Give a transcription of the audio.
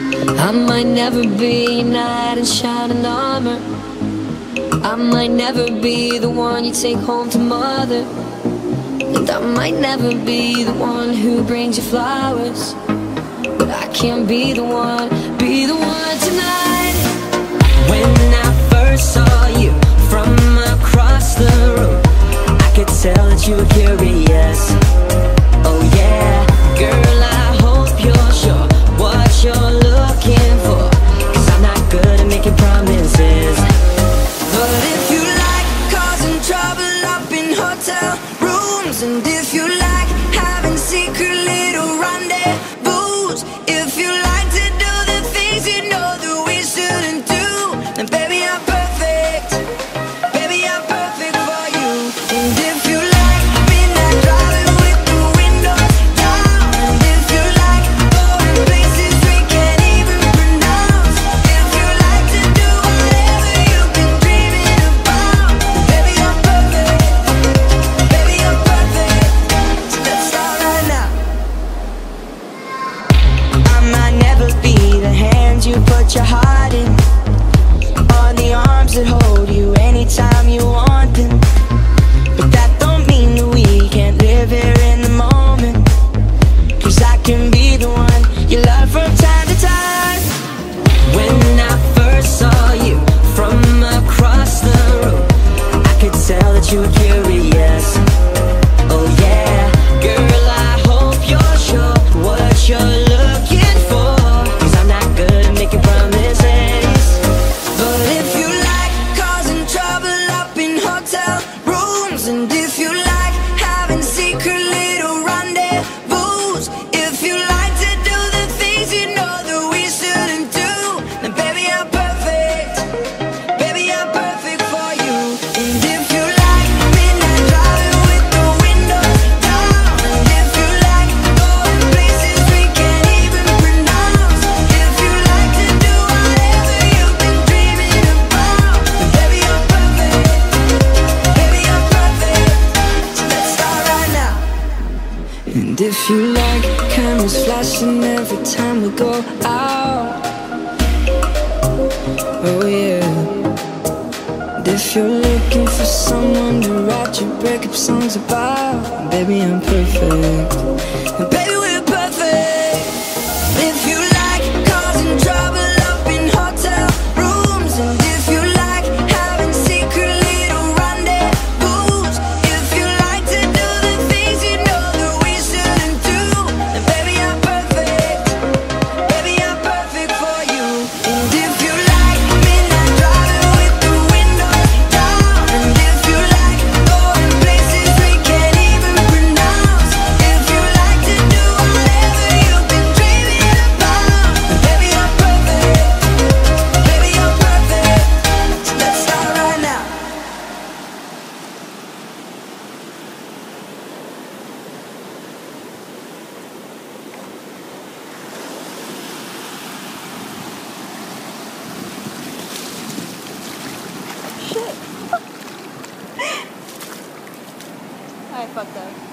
I might never be a knight in shining armor. I might never be the one you take home to mother. And I might never be the one who brings you flowers, but I can be the one tonight. When I first saw you from across the room, I could tell that you were curious. Oh yeah, girl, I hope you're sure what you're looking for, 'cause I'm not good at making promises. But if you like causing trouble up in hotel rooms, and if you like having secret little rendezvous, if you like to do the things you know that we shouldn't do, then baby, I'm perfect. Baby, I'm perfect for you. And if you like midnight driving with the windows down, and if you like going places we can't even pronounce, if you like to do whatever you've been dreaming about, baby, I'm perfect. Baby, I'm perfect. So let's start right now. I might never be the hand you put your heart in, or the arms that hold you anytime you want them, but that don't mean that we can't live here in the moment, 'cause I can be the one you love from time to time. When I first saw you from across the room, I could tell that you were curious. Oh yeah, girl, I hope you're sure what you're looking for, 'cause I'm not good at making promises. But if you like causing trouble up in hotel rooms, and if you like having secret little rendezvous, if you like to do the things you know that we shouldn't do, then baby, I'm perfect. Baby, I'm perfect for you. And if you like midnight driving with the windows down, and if you like going places we can't even pronounce, if you like to do whatever you've been dreaming about, then baby, I'm perfect. Baby, I'm perfect. So let's start right now. And if you like cameras flashing every time we go out, oh yeah. And if you're looking for someone to write your breakup songs about, baby, I'm perfect. And baby, we're perfect. If you like causing trouble up in hotel rooms, and if you like having secret little rendezvous, if you like to do the things you know that we shouldn't do, then baby, I'm perfect. Baby, I'm perfect for you. And if you like midnight driving with the windows down, and if you like going places we can't even pronounce, if you like to do whatever you've been dreaming about, then baby, I'm perfect. Baby, I'm perfect. So let's start right now. I fucked up.